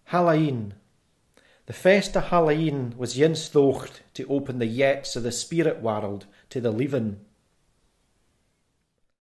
Hallaeen. The feast of Hallaeen was aince thocht to open the yates of the speerit warld to the leeving.